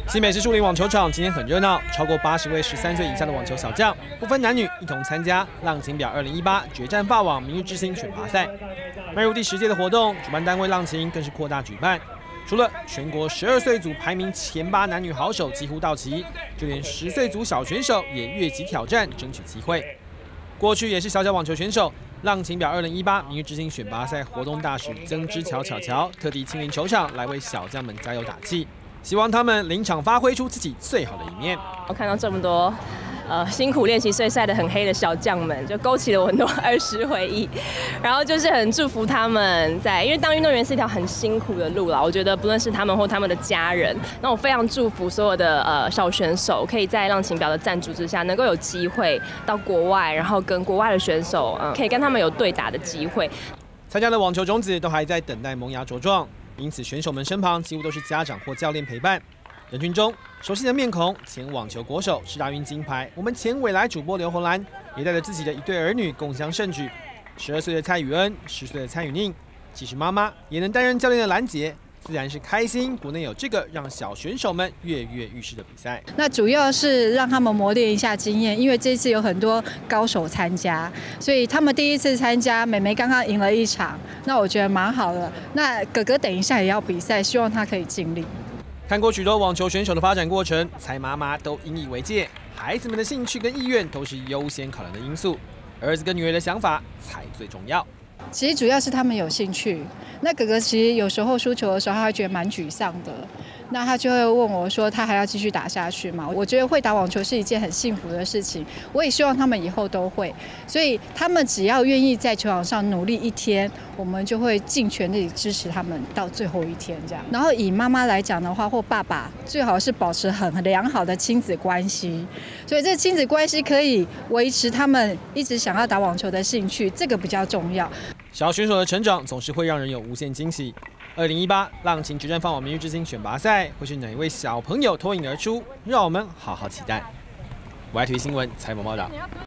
新北市树林网球场今天很热闹，超过80位13岁以下的网球小将，不分男女一同参加浪琴表2018决战法网明日之星选拔赛。迈入第10届的活动，主办单位浪琴更是扩大举办。除了全国12岁组排名前8男女好手几乎到齐，就连10岁组小选手也越级挑战，争取机会。过去也是小网球选手，浪琴表2018明日之星选拔赛活动大使曾之乔特地亲临球场来为小将们加油打气。 希望他们临场发挥出自己最好的一面。 我看到这么多辛苦练习所以晒得很黑的小将们，就勾起了我很多儿时回忆。然后就是很祝福他们因为当运动员是一条很辛苦的路啦。我觉得不论是他们或他们的家人，那我非常祝福所有的小选手可以在浪琴表的赞助之下，能够有机会到国外，然后跟国外的选手可以跟他们有对打的机会。 参加的网球种子都还在等待萌芽茁壮。 因此，选手们身旁几乎都是家长或教练陪伴。人群中，熟悉的面孔，前网球国手世大运金牌，我们前未来主播刘红兰，也带着自己的一对儿女共襄盛举。12岁的蔡宇恩，10岁的蔡宇宁，即使妈妈也能担任教练的兰姐，自然是开心。国内有这个让小选手们跃跃欲试的比赛。 那主要是让他们磨练一下经验，因为这次有很多高手参加，所以他们第一次参加，妹妹刚刚赢了1场，那我觉得蛮好的。那哥哥等一下也要比赛，希望他可以尽力。 看过许多网球选手的发展过程，蔡妈妈都引以为戒，孩子们的兴趣跟意愿都是优先考量的因素，儿子跟女儿的想法才最重要。 其实主要是他们有兴趣。那哥哥其实有时候输球的时候，他会觉得蛮沮丧的。那他就会问我说：“他还要继续打下去吗？”我觉得会打网球是一件很幸福的事情，我也希望他们以后都会。所以他们只要愿意在球场上努力1天，我们就会尽全力支持他们到最后1天这样。然后以妈妈来讲的话，或爸爸最好是保持很良好的亲子关系，所以这亲子关系可以维持他们一直想要打网球的兴趣，这个比较重要。 小选手的成长总是会让人有无限惊喜。2018浪琴决战法网明日之星选拔赛，会是哪一位小朋友脱颖而出？让我们好好期待。YTV 新闻采访报道。